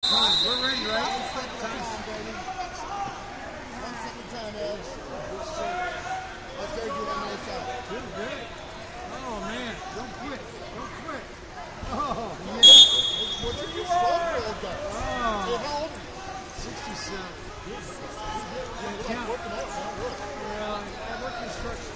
We're ready, right? One second time, Edge. Let's go get on the other side. Good. Oh, man. Don't quit. Don't quit. Oh, yeah. What did you start for that guy? Oh. How old? 67. Yeah, count. working out, man. Really. Well, I work construction.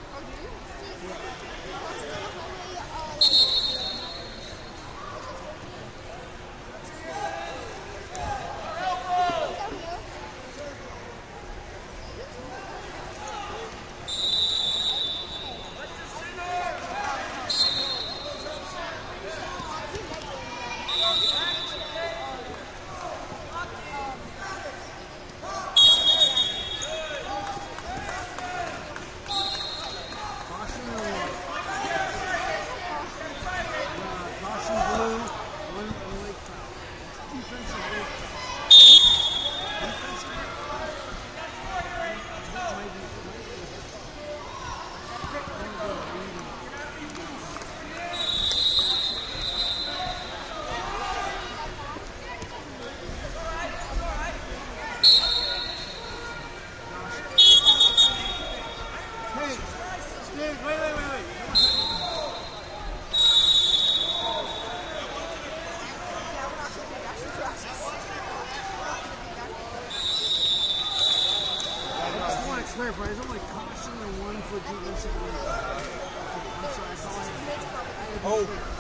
Clarify, there's only caution and 1 for defensive win. I'm sorry, Oh.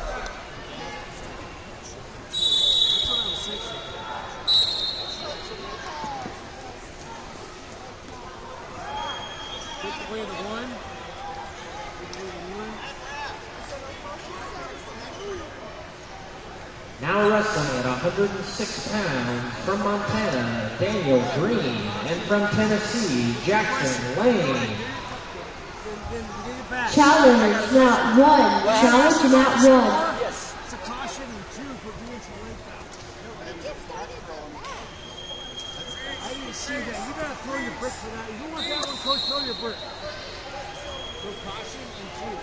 That's what I was thinking. Take away the 1. Take away the 1. Now wrestling at 106 pounds from Montana, Daniel Green, and from Tennessee, Jackson Lane. Challenge not 1. Challenge not 1. Yes. It's a caution and 2 for being too late foul. I didn't see that. You gotta throw your brick for that. You want that one, coach? Throw your brick. So caution and 2.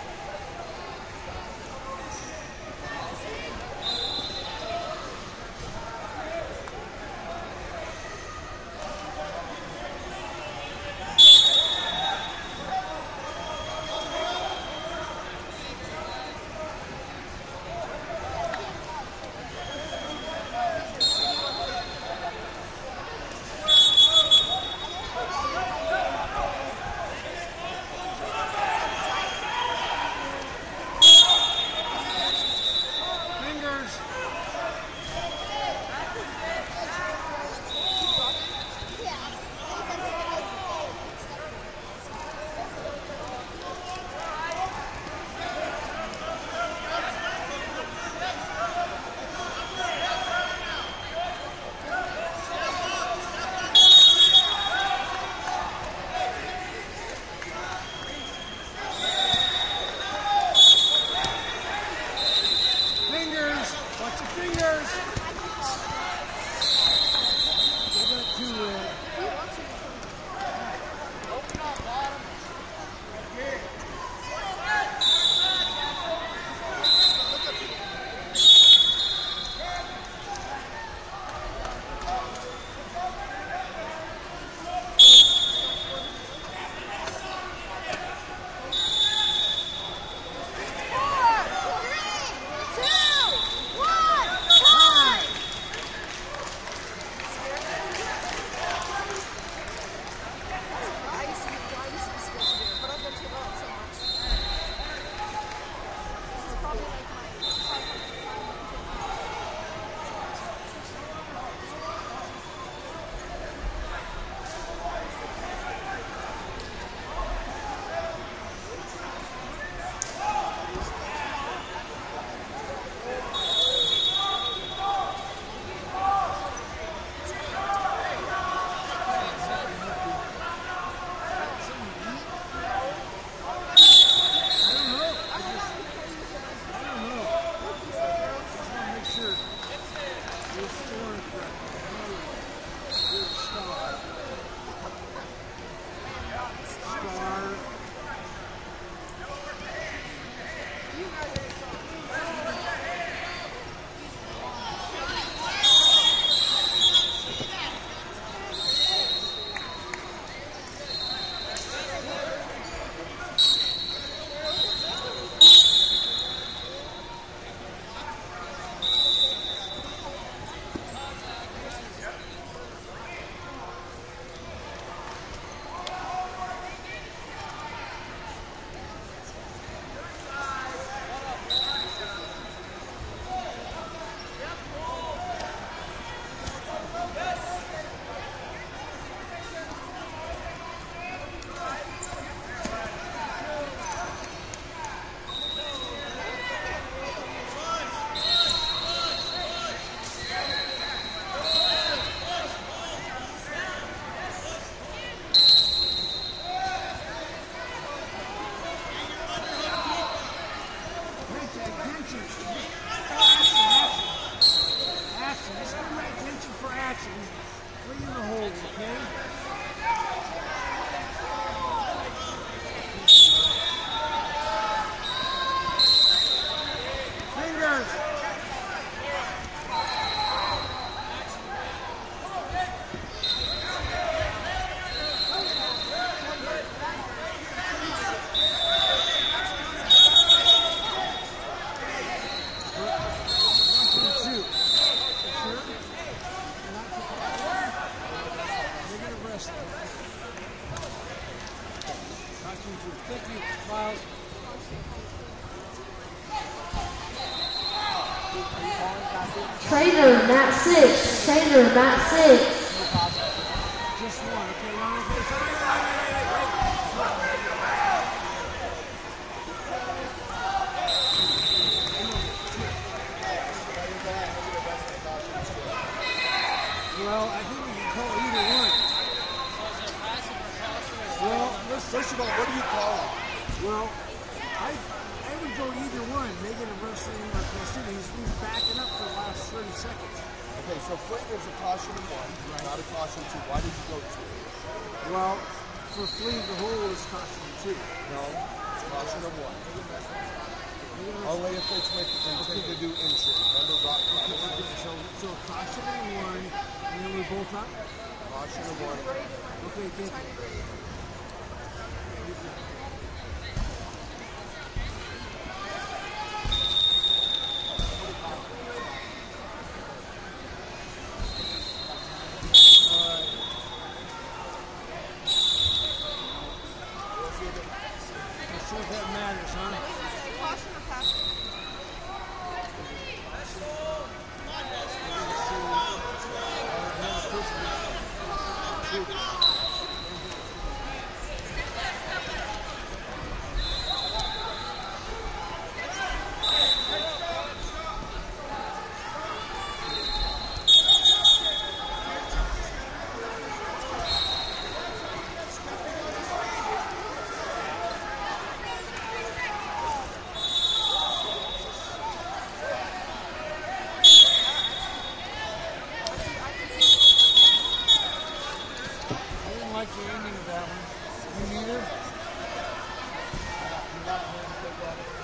caution. Flea in the hole, okay? Fingers. Thank you, Miles. Trainer, mat 6. Trainer, mat 6. Just one. Okay, Ronald. Wait. Well, I think we can call either one. Well, First of all, what do you call him? Well, I would go either one. Negative wrestling or caution. He's backing up for the last 30 seconds. Okay, so Flavor's a caution 1, not a caution 2. Why did you go 2? Well, for Flea, the hole is caution 2. No, it's caution 1. Only if it's with intent to do injury. Remember, rock caution. So caution 1, and then we both up? Caution 1. Okay, thank you. See if that matters, huh? Caution or passion? Like the ending of that one. You neither?